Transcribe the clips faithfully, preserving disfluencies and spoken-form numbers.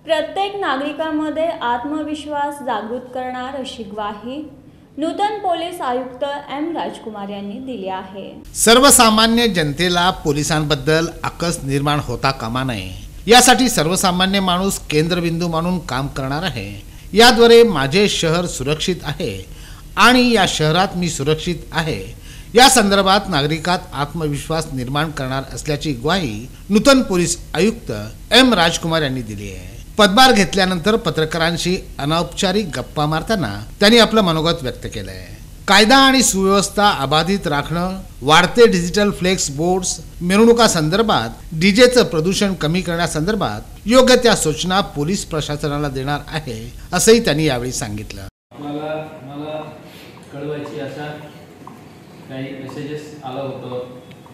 प्रत्येक नागरिकांमध्ये आत्मविश्वास जागृत करणार अशी ग्वाही नूतन पोलीस आयुक्त एम राजकुमार यांनी दिली आहे। सर्वसामान्य जनतेला पोलिसांबद्दल आकस निर्माण होता कामा नये यासाठी सर्वसामान्य माणूस केंद्रबिंदू मानून काम करणार आहे। याद्वारे माझे शहर सुरक्षित आहे आणि या शहरात मी सुरक्षित आहे या संदर्भात नागरिकात आत्मविश्वास निर्माण करणार असल्याची ग्वाही नूतन पोलीस आयुक्त एम राजकुमार यांनी दिली आहे। पदभार घेतल्यानंतर पत्रकारांशी अनौपचारिक गप्पा मारताना त्यांनी आपलं मनोगत व्यक्त केलं आहे। कायदा आणि सुव्यवस्था अबाधित राखणं, वाढते डिजिटल फ्लेक्स बोर्ड्स, मिरवणुका संदर्भात डीजेचं प्रदूषण कमी करण्यासंदर्भात योग्य त्या सूचना पोलीस प्रशासनाला देणार आहे असंही त्यांनी यावेळी सांगितलं। मला मला कळवायची अशा काही मेसेजेस आला होतं,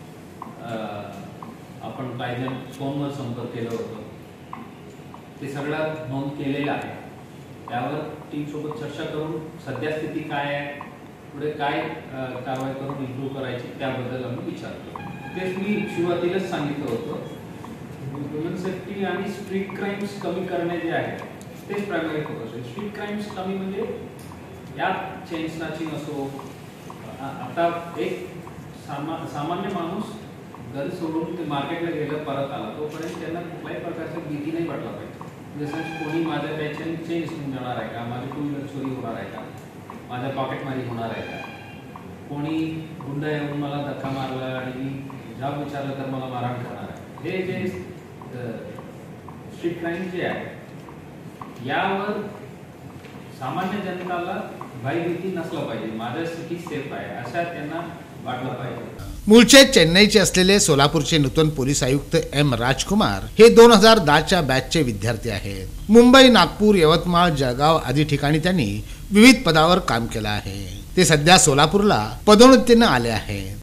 आपण काही जण फोनवर संपर्क केला होता, ते सगळं नोंद केलेलं आहे। त्यावर टीम सोबत चर्चा करून सध्या स्थिती काय आहे, पुढे काय कारवाई करून इम्प्रूव्ह करायची त्याबद्दल आम्ही विचार करू। तेच मी सुरुवातीलाच सांगितलं होतं, ह्युमन सेफ्टी आणि स्ट्रीट क्राईम्स कमी करणे जे आहे तेच प्रायमरी फोकस आहे। स्ट्रीट क्राईम्स कमी म्हणजे यात चेन स्नॅचिंग असो, आता एक सामा सामान्य माणूस घर सोडून ते मार्केटला गेलं परत आला तोपर्यंत त्यांना कुठल्याही प्रकारची भीती नाही वाटला पाहिजे। जसं कोणी माझ्या त्याच्याने चेंज होऊन जाणार आहे का, माझी टू व्हीलर चोरी होणार आहे का, माझ्या पॉकेटमारी होणार आहे का, कोणी गुंड येऊन मला धक्का मारला आणि मी जॉब विचारलं तर मला मारहाण करणार आहे। हे जे स्ट्रीट क्राईम जे आहे यावर सामान्य जनताला भयभीती नसला पाहिजे, माझ्या सिटी सेफ आहे अशा त्यांना वाटलं पाहिजे। मूळचे चेन्नईचे असलेले सोलापूरचे नूतन पोलीस आयुक्त एम राजकुमार हे दोन हजार दहाच्या बॅचचे विद्यार्थी आहेत। मुंबई, नागपूर, यवतमाळ, जळगाव आदी ठिकाणी त्यांनी विविध पदावर काम केलं आहे। ते सध्या सोलापूरला पदोन्नतीने आले आहेत।